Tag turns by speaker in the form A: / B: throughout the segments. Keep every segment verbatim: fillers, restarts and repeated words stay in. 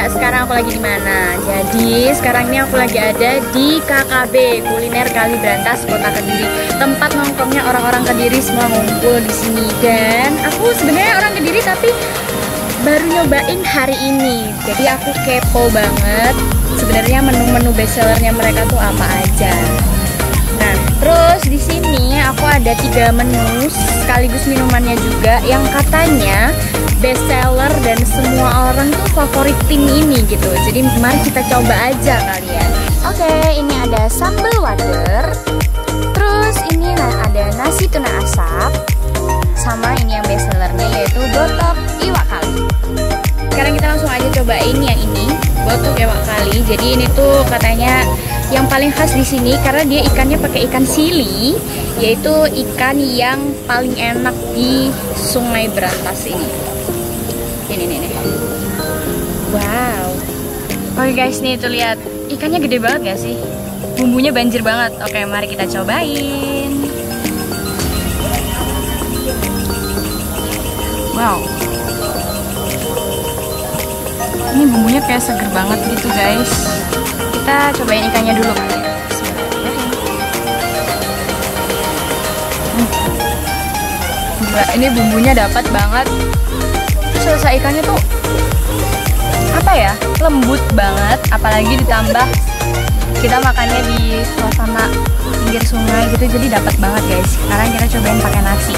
A: nggak sekarang aku lagi di mana? Jadi sekarang ini aku lagi ada di K K B, Kuliner Kali Brantas, Kota Kediri. Tempat nongkrongnya orang-orang Kediri semua ngumpul di sini. Dan aku sebenarnya orang Kediri tapi baru nyobain hari ini. Jadi aku kepo banget. Sebenarnya menu-menu bestsellernya mereka tuh apa aja. Nah, terus di sini aku ada tiga menu sekaligus minumannya juga yang katanya bestseller dan semua orang tuh favorit tim ini gitu. Jadi mari kita coba aja kalian. Oke, ini ada sambal wader. Terus ini ada nasi tuna asap. Sama ini yang bestsellernya yaitu botok iwak kali. Sekarang kita langsung aja cobain yang ini, botok iwak kali. Jadi ini tuh katanya yang paling khas di sini karena dia ikannya pakai ikan sili, yaitu ikan yang paling enak di Sungai Brantas ini. Ini nih, nih. Wow. Oke guys, nih tuh lihat ikannya gede banget gak sih? Bumbunya banjir banget. Oke, mari kita cobain. Wow. Ini bumbunya kayak seger banget gitu guys. Kita cobain ikannya dulu kali ya. Hmm. Ini bumbunya dapat banget. Terus rasa ikannya tuh apa ya, lembut banget. Apalagi ditambah kita makannya di suasana pinggir sungai gitu, jadi dapat banget guys. Sekarang kita cobain pakai nasi.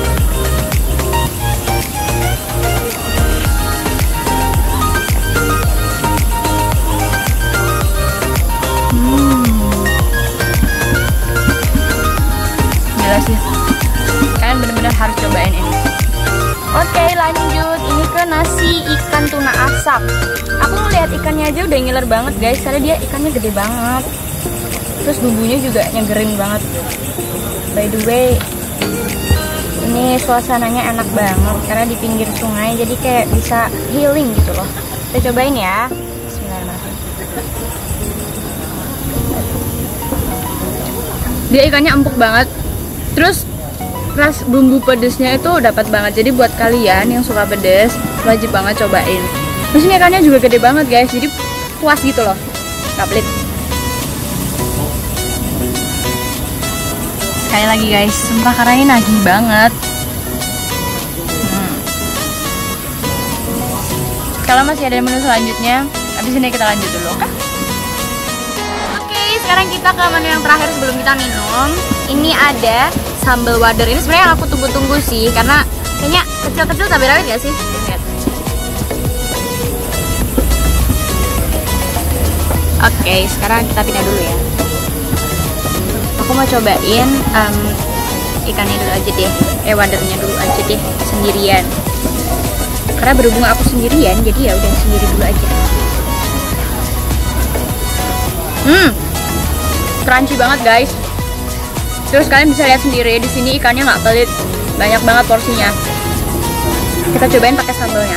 A: Sih, kalian bener-bener harus cobain ini. Oke, lanjut ini ke nasi ikan tuna asap. Aku ngeliat ikannya aja udah ngiler banget guys, karena dia ikannya gede banget. Terus bumbunya juga nyegerin banget. By the way, ini suasananya enak banget karena di pinggir sungai, jadi kayak bisa healing gitu loh. Kita cobain ya. Bismillahirrahmanirrahim. Dia ikannya empuk banget. Terus ras bumbu pedesnya itu dapat banget. Jadi buat kalian yang suka pedes wajib banget cobain. Terus ini ikannya juga gede banget guys. Jadi puas gitu loh. Kaplit. Sekali lagi guys, sumpah karena ini nagih banget. Hmm. Kalau masih ada menu selanjutnya, habis ini kita lanjut dulu, oke? Oke, sekarang kita ke menu yang terakhir sebelum kita minum. Ini ada sambal wader. Ini sebenarnya yang aku tunggu-tunggu sih, karena kayaknya kecil-kecil cabai rawit gak sih? Lihat. Oke, sekarang kita pindah dulu ya. Aku mau cobain um, ikannya dulu aja deh, eh wadernya dulu aja deh, sendirian. Karena berhubung aku sendirian, jadi ya udah sendiri dulu aja. Hmm, crunchy banget guys. Terus kalian bisa lihat sendiri di sini ikannya nggak pelit, banyak banget porsinya. Kita cobain pakai sambalnya.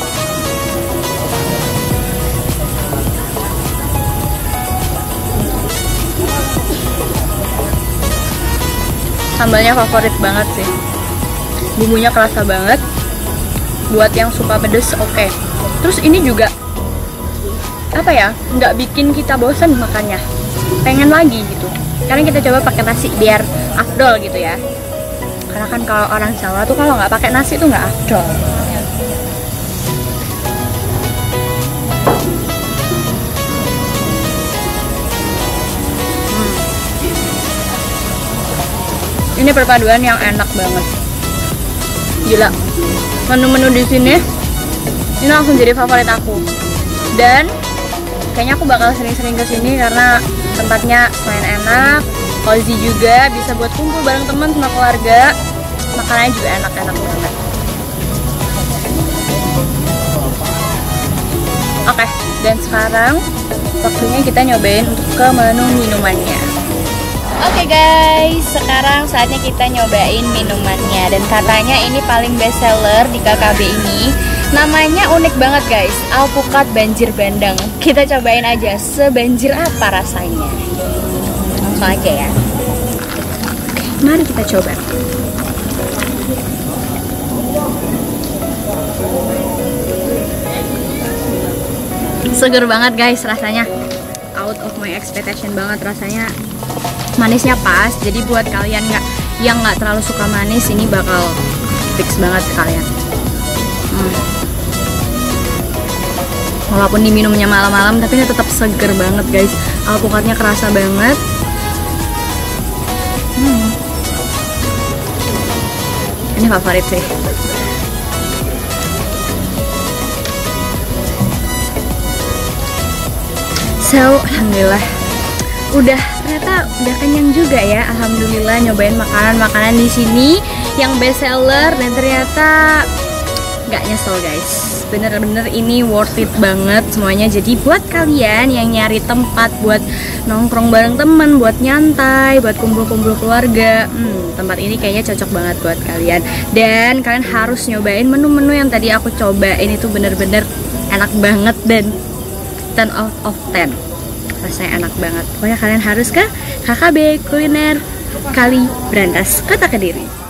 A: Sambalnya favorit banget sih. Bumbunya kerasa banget. Buat yang suka pedes oke. Okay. Terus ini juga apa ya? Nggak bikin kita bosan makannya. Pengen lagi gitu. Sekarang kita coba pakai nasi biar afdol gitu ya. Karena kan kalau orang Jawa tuh kalau nggak pakai nasi tuh nggak afdol. Hmm. Ini perpaduan yang enak banget. Gila. Menu-menu di sini ini langsung jadi favorit aku. Dan kayaknya aku bakal sering-sering kesini karena tempatnya selain enak, cozy juga, bisa buat kumpul bareng teman sama keluarga. Makanannya juga enak-enak banget. Oke, dan sekarang waktunya kita nyobain untuk ke menu minumannya. Oke guys, sekarang saatnya kita nyobain minumannya. Dan katanya ini paling best seller di K K B ini. Namanya unik banget guys, alpukat banjir bandang. Kita cobain aja sebanjir apa rasanya. Langsung aja ya. Oke, mari kita coba. Seger banget guys rasanya, out of my expectation banget rasanya. Manisnya pas, jadi buat kalian nggak yang nggak terlalu suka manis, ini bakal fix banget ke kalian. hmm. Walaupun diminumnya malam-malam, tapi ini tetap seger banget guys. Alpukatnya kerasa banget. hmm. Ini favorit sih. So, alhamdulillah udah ternyata udah kenyang juga ya. Alhamdulillah nyobain makanan-makanan di sini yang best seller dan ternyata nggak nyesel guys. Bener-bener ini worth it banget semuanya. Jadi buat kalian yang nyari tempat buat nongkrong bareng temen, buat nyantai, buat kumpul-kumpul keluarga, hmm, tempat ini kayaknya cocok banget buat kalian. Dan kalian harus nyobain menu-menu yang tadi aku cobain, itu bener-bener enak banget dan ten out of ten. Rasanya enak banget. Pokoknya kalian harus ke K K B Kuliner Kali Brantas, Kota Kediri.